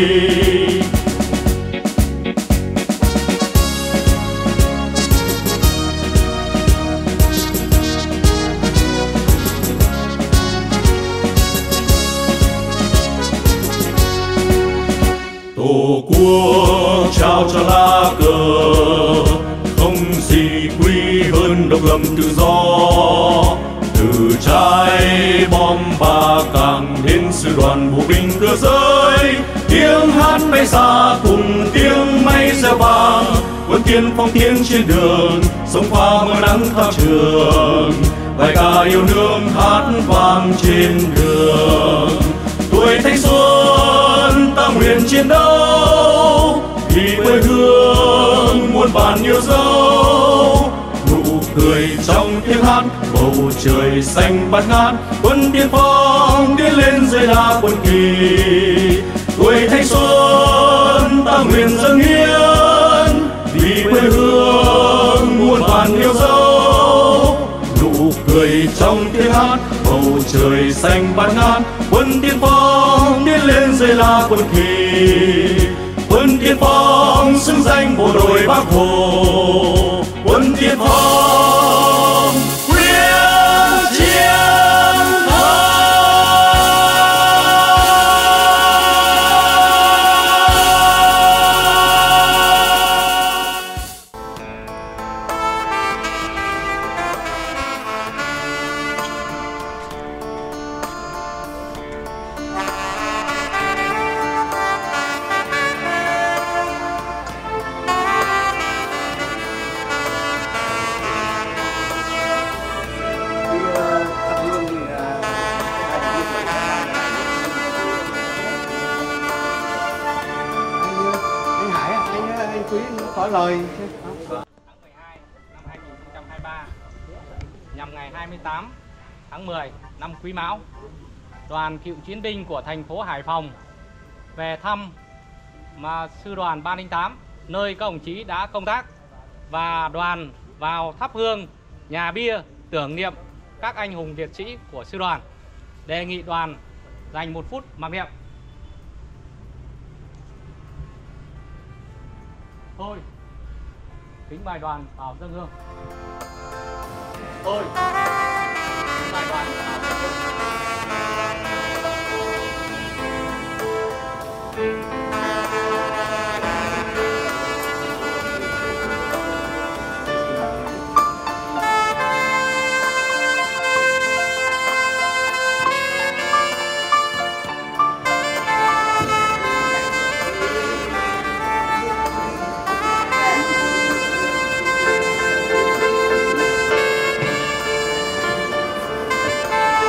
Tổ quốc trao cho lá cờ, không gì quý hơn độc lập tự do. Từ trái bom ba càng đến sư đoàn bộ binh cơ giới, tiếng hát bay xa cùng tiếng máy reo vang. Quân tiên phong tiến trên đường, sông pha mưa nắng thao trường, bài ca yêu nước hát vang trên đường. Tuổi thanh xuân ta nguyện chiến đấu, vì quê hương muôn vàn yêu dấu. Nụ cười trong tiếng hát, bầu trời xanh bát ngát. Quân tiên phong tiến lên dưới lá quân kỳ. Tuổi thanh xuân ta nguyện dâng hiến, vì quê hương muôn vàn yêu dấu. Nụ cười trong tiếng hát, bầu trời xanh bát ngát. Quân tiên phong tiến lên dưới lá quân kỳ. Quân tiên phong xứng danh bộ đội Bác Hồ. Quân tiên phong quyết chiến thắng. Lời tháng mười hai năm hai nghìn không trăm hai mươi ba, nhằm ngày hai mươi tám tháng mười năm Quý Mão, đoàn cựu chiến binh của thành phố Hải Phòng về thăm mà sư đoàn ba không tám nơi các đồng chí đã công tác, và đoàn vào thắp hương nhà bia tưởng niệm các anh hùng liệt sĩ của sư đoàn. Đề nghị đoàn dành một phút mặc niệm. Thôi, kính mời đoàn vào dâng hương. Thôi, kính mời đoàn vào dâng hương. Hãy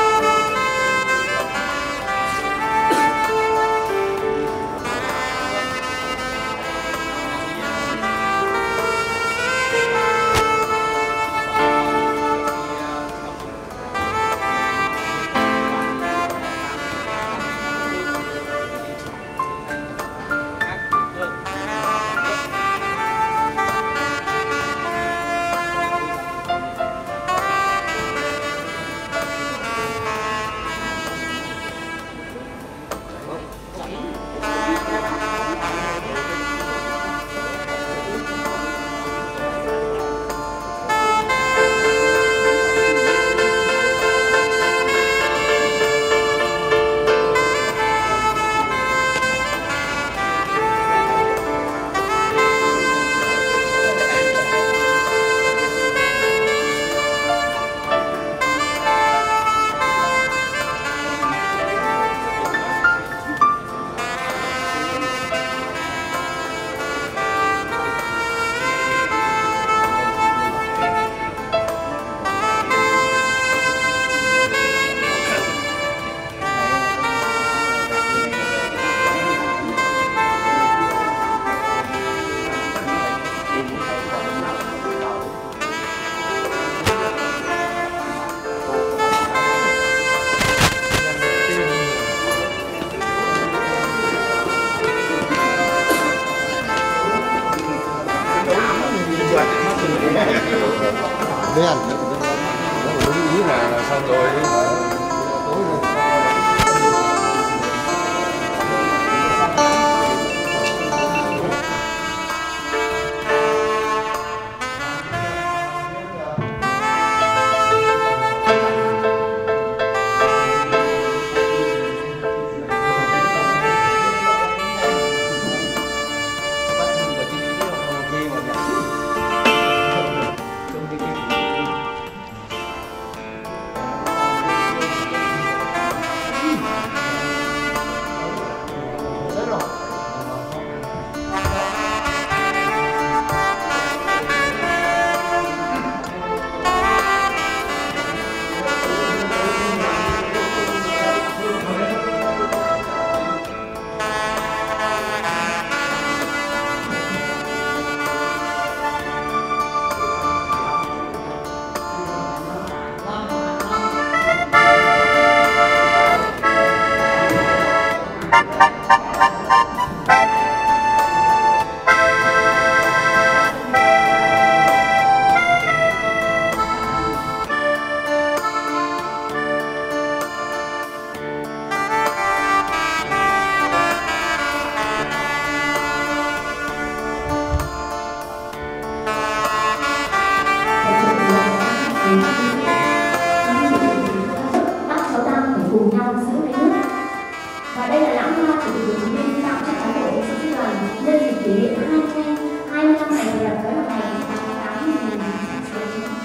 giữ lấy nước. Và đây là lãng hoa của Chủ tịch Hồ Chí Minh tặng cho cán bộ chiến sĩ sư đoàn nhân dịp kỷ niệm hai mươi năm ngày thành lập với ngày tám tháng tám năm một nghìn chín trăm sáu mươi chín.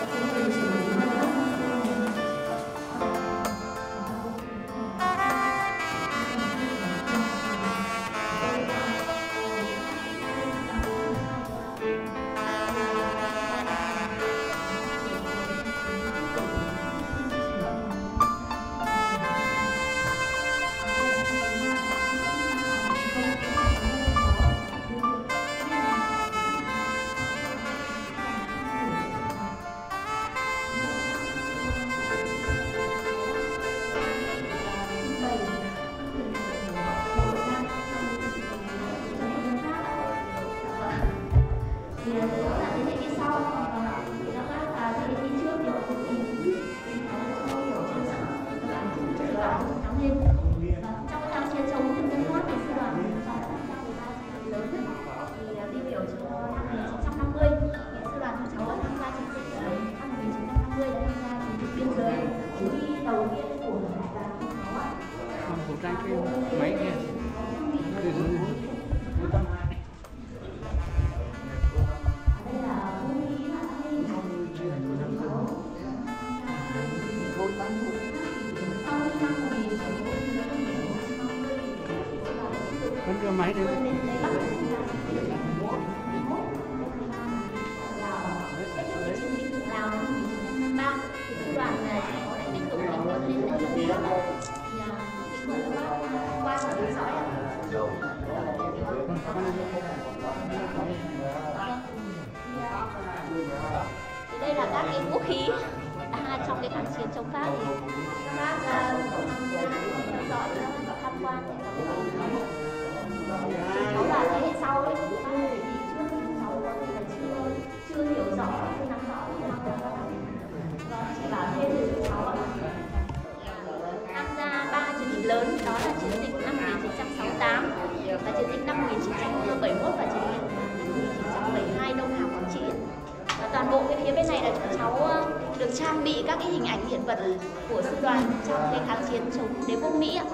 Vẫn đưa máy đi. Thì đây là các cái vũ khí à, trong cái kháng chiến chống Pháp thì các bác uh, theo dõi và tham quan cháu là thế hệ sau ấy, các bác thì trước cháu có thể là chưa chưa hiểu rõ, chưa nắm rõ thì chỉ bảo thêm từ cháu ạ. Tham gia ba chiến dịch lớn, đó là chiến dịch năm một nghìn chín trăm sáu mươi tám và chiến dịch năm một nghìn chín trăm bảy mươi mốt và chiến dịch năm một nghìn chín trăm bảy mươi hai Đông Hà Quảng Trị. Và toàn bộ cái phía bên này là chúng cháu được trang bị các cái hình ảnh hiện vật của sư đoàn trong cái kháng chiến chống đế quốc Mỹ ạ.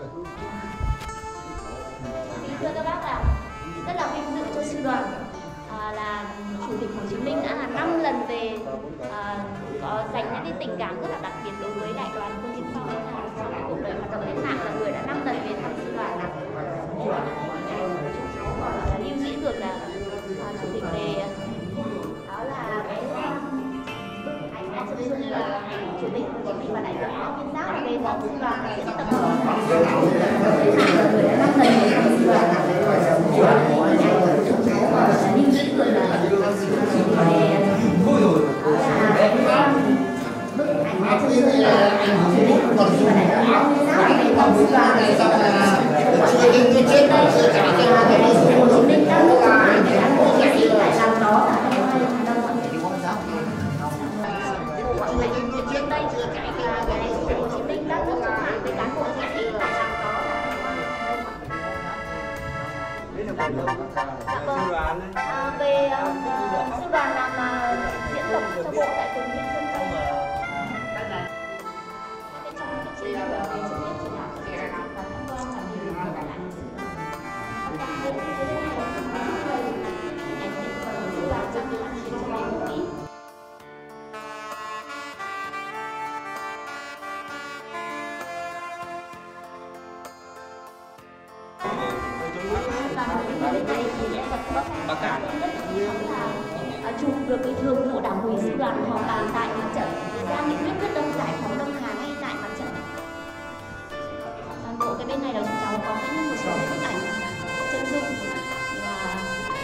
Thưa các bác là rất là vinh dự cho sư đoàn à, là Chủ tịch Hồ Chí Minh đã là năm lần về à, có dành những cái tình cảm rất là đặc biệt đối với đại đoàn quân tiên phong trong cái cuộc đời hoạt động cách mạng, là người đã năm lần về thăm sư đoàn. Chúng cháu còn là lưu giữ được là à, Chủ tịch về đó là cái bức ảnh đã chụp chung là Chủ tịch Hồ Chí Minh và đại tướng Võ Nguyên Giáp về thăm sư đoàn là diễn tập người đã năm lần về thăm sư đoàn. Chúng cháu còn là lưu giữ được là Chủ tịch về đó là cái bức ảnh đã chụp chung là Chủ tịch Hồ Chí Minh và đại tướng Võ Nguyên Giáp về thăm sư đoàn là diễn tập trên đây cái này Chủ tịch Hồ Chí Minh đang lúc ảnh để cán bộ chiến sĩ lại làm đó là cái hoạt động trên đây là cái Chủ tịch Hồ Chí Minh đang lúc ảnh với cán bộ chiến sĩ lại làm đó là dạ vâng. À, về uh, sư đoàn làm uh, diễn tập cho bộ tại phường Yên Sơn Tây. Trong cái chiến lược về trực tiếp chỉ đạo và tham quan và điều hành lại sư đoàn. Đặc biệt thì cái này là những người ảnh hiện vật của sư đoàn trong cái kháng chiến chống đế quốc Mỹ. Và bên này thì lễ vật các bác cả nhất là chụp được cái thường vụ đảng ủy sư đoàn họp bàn tại mặt trận ra nghị quyết quyết đông giải phóng Đông Hà ngay tại mặt trận. Toàn bộ cái bên này là chúng cháu có cái một số bức ảnh chân dung và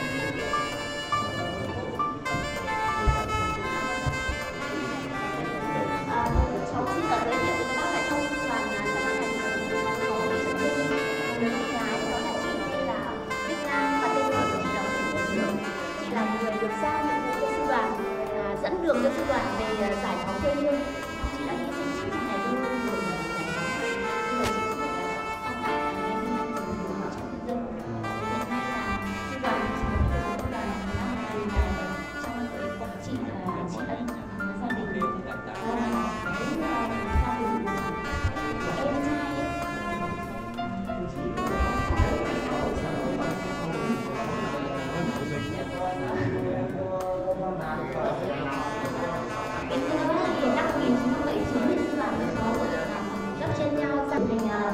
à, cháu xin giới thiệu với các bác là trong sư đoàn xã An Thành cháu có cái chân dung người con gái, đó là chị tên là Bích Lan và tên gọi của chị là Nguyễn. Chị là người được giao nhiệm vụ cho sư đoàn, à, dẫn đường cho sư đoàn về giải phóng quê hương. Chị đã hy sinh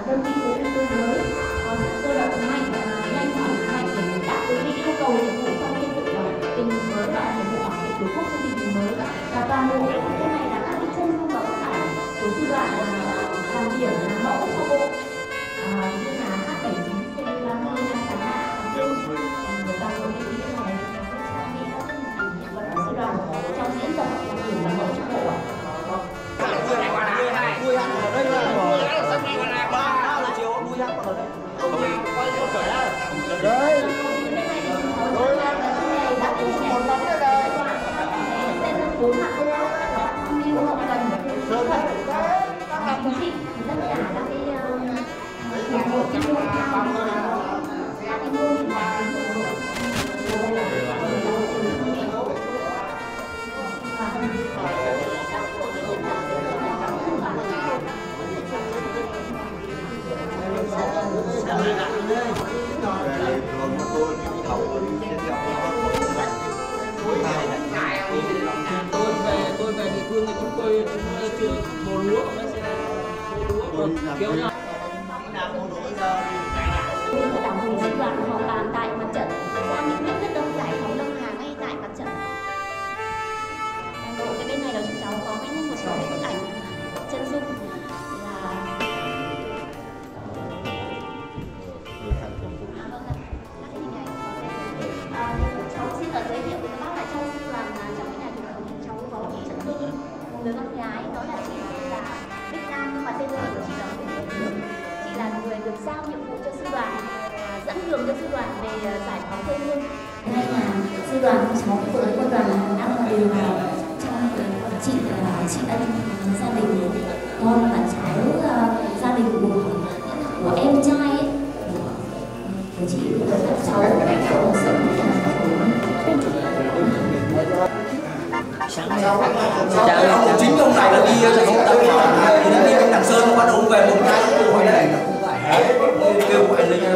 đơn vị cũng tương đối có sự sôi động mạnh, nhanh chóng mạnh để đáp ứng những yêu cầu nhiệm vụ trong xây dựng tình hình mới và nhiệm vụ bảo vệ tổ quốc trong tình hình mới. Và toàn bộ cái này là các cái chân dung và bức ảnh của sư đoàn làm điểm làm mẫu cho bộ như là H bảy chín C ba mươi hai tám ba toàn bộ cái ý này sẽ trang bị các hình ảnh vật của sư đoàn trong diễn tập làm điểm làm mẫu cho bộ ạ. Tôi về tôi về địa phương thì chúng tôi chưa mùa lúa nó sẽ lúa kéo nhau. Đảng ủy sư đoàn họp bàn tại mặt trận ra nghị quyết quyết tâm giải phóng Đông Hà ngay tại mặt trận. Cái bên này là chúng cháu có cái một số cái bức ảnh chân dung là cháu xin được giới thiệu với các bác là trong sư đoàn trong cái nhà truyền thống cháu có một chân dung một người con gái, đó là chị là Bích Nam, nhưng mà tên thật của chị là Nguyễn Thị Hương. Chị là người được giao nhiệm vụ cho sư đoàn dẫn đường cho sư đoàn về giải phóng quê hương. Đây là sư đoàn của cháu với quân đoàn là năm đều vào trong chị là chị ân gia đình con và cháu gia đình của của em trai ấy, của chị và các cháu của sống Cháu chính ông này là đi giải phóng Tân Hòa thì đi đến Đằng Sơn, bắt đầu về một cái hồi này kêu gọi lên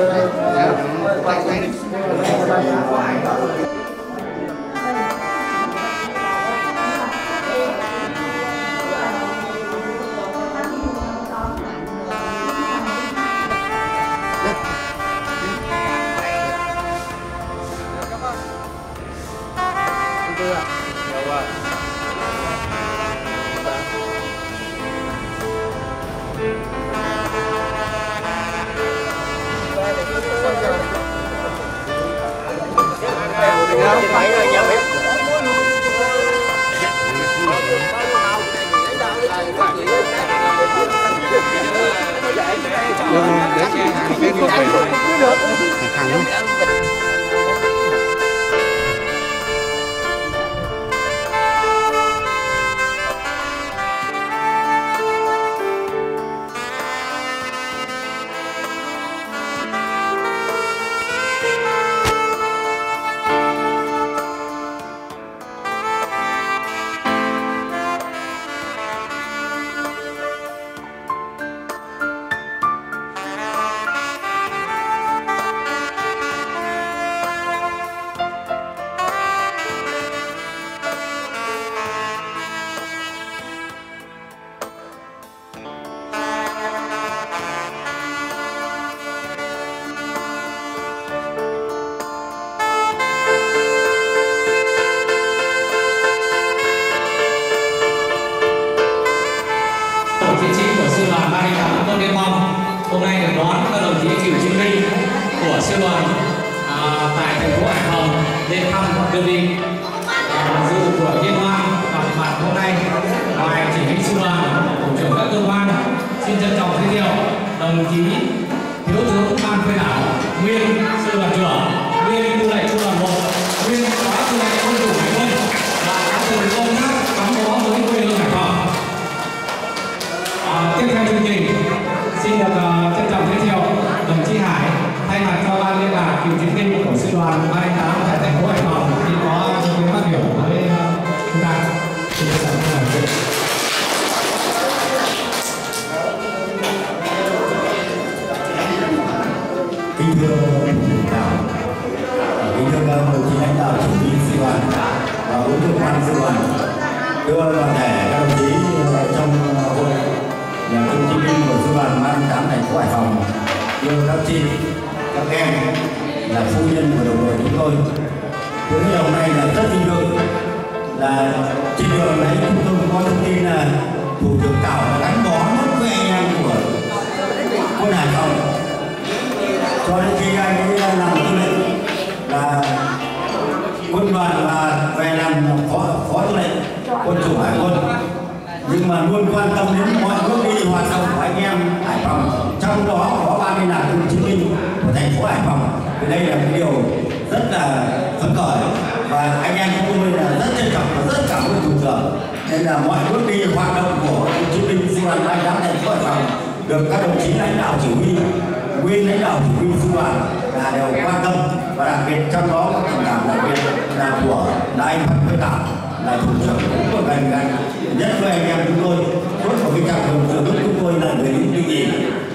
hôm nay được đón các đồng chí cựu chiến binh của sư đoàn à, tại thành phố Hải Phòng lên thăm đơn vị à, dự buổi liên hoan gặp mặt hôm nay. Ngoài chỉ huy sư đoàn, thủ trưởng các cơ quan, xin trân trọng giới thiệu đồng chí thiếu tướng Phan Khôi Đảo, nguyên sư đoàn trưởng, nguyên tư lệnh sư đoàn một, nguyên phó tư lệnh quân chủng hải quân và đã từng công tác gắn bó với quê hương Hải Phòng. À, tiếp theo chương trình xin được uh, trân trọng giới thiệu đồng chí Hải thay mặt cho ban liên lạc cựu chiến binh của sư đoàn ba tám tại thành phố Hải Phòng thì có những cái phát biểu với uh, chúng ta. Xin được cảm ơn. Kính thưa lãnh đạo, kính thưa đồng chí lãnh đạo chỉ huy sư đoàn và bốn cơ quan sư đoàn, thưa toàn thể các đồng chí trong hội nhà cựu chiến binh của sư đoàn ba tám thành phố Hải Phòng. thưa các chị, các em là phu nhân của đồng đội chúng tôi. Với ngày hôm nay là rất vinh dự là trên đường đấy chúng tôi có thông tin là thủ tướng Tảo gắn bó mất với anh em của quân Hải Phòng. Cho đến khi anh ấy làm tư lệnh là quân đoàn và về làm phó phó tư lệnh quân chủng hải quân, nhưng mà luôn quan tâm đến mọi bước đi hoạt động của anh em Hải Phòng, trong đó có ban liên lạc cựu chiến binh của thành phố Hải Phòng. Thì đây là một điều rất là phấn khởi và anh em chúng tôi là rất trân trọng và rất cảm ơn thủ tướng. Nên là mọi bước đi hoạt động của cựu chiến binh sư đoàn hai mươi tám thành phố Hải Phòng được các đồng chí lãnh đạo chỉ huy, nguyên lãnh đạo chỉ huy sư đoàn là đều quan tâm, và đặc biệt trong đó có tình cảm đặc biệt là của là anh Phạm Quế Tảo, là thủ trưởng cũng có gần gần nhất với anh em chúng tôi suốt một cái chặng đường từ lúc chúng tôi là người lính định nhì.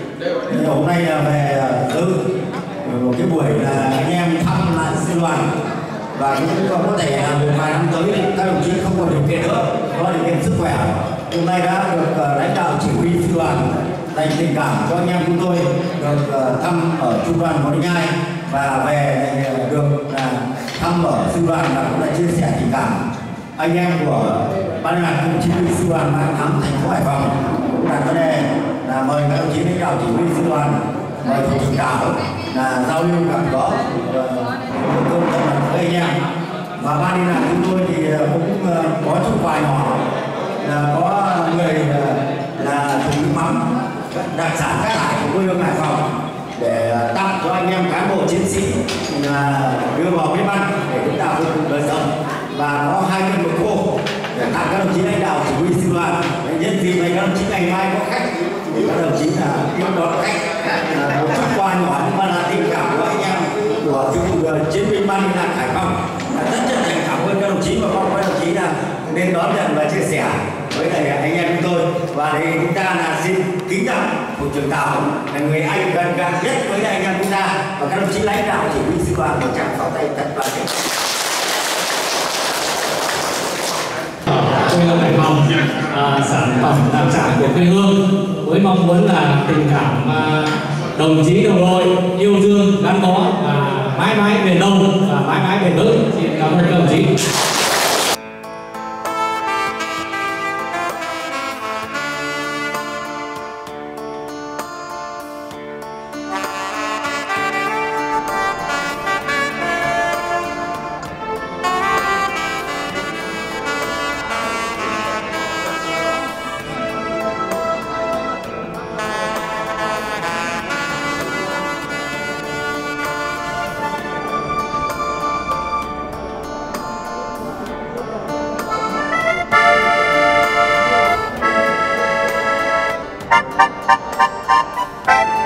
Hôm nay là về dự một cái buổi là anh em thăm lại sư đoàn, và cũng có thể là một vài năm tới thì các đồng chí không còn điều kiện nữa, có điều kiện sức khỏe. Hôm nay đã được lãnh đạo chỉ huy sư đoàn dành tình cảm cho anh em chúng tôi được thăm ở trung đoàn một零hai, và về được là thăm ở sư đoàn và cũng đã chia sẻ tình cảm. Anh em của ban liên lạc cựu chiến binh sư đoàn ba mươi tám thành phố Hải Phòng cũng đặt vấn đề là mời các đồng chí lãnh đạo chỉ huy sư đoàn, mời thủ trưởng Tảo là giao lưu gặp gỡ công tác với anh em. Và ban liên lạc chúng tôi thì cũng có chút quà nhỏ, là có người là thùng nước mắm đặc sản Cát Hải của quê hương Hải Phòng để tặng cho anh em cán bộ chiến sĩ là đưa vào bếp ăn để chúng ta phục vụ đời sống, và có hai cân mực khô để tặng các đồng chí lãnh đạo chỉ huy sư đoàn. Nhân dịp này các đồng chí ngày mai có khách thì các đồng chí là tiếp đón khách là một chút quà nhỏ nhưng mà là tình cảm của anh em của chiến binh ban liên lạc Hải Phòng. Rất chân thành cảm ơn các đồng chí, và mong các đồng chí là nên đón nhận và chia sẻ với lại anh em chúng tôi. Và đây chúng ta là xin kính trọng thủ trưởng Tảo là người anh gần gần nhất với anh em chúng ta, và các đồng chí lãnh đạo chỉ huy sư đoàn một tràng pháo tay thật đoàn kết. Quê hương Hải Phòng, à, sản phẩm đặc sản của quê hương, với mong muốn là tình cảm à, đồng chí đồng đội yêu thương gắn bó và mãi mãi bền lâu và mãi mãi bền vững. Xin cảm ơn các đồng chí. Thank you.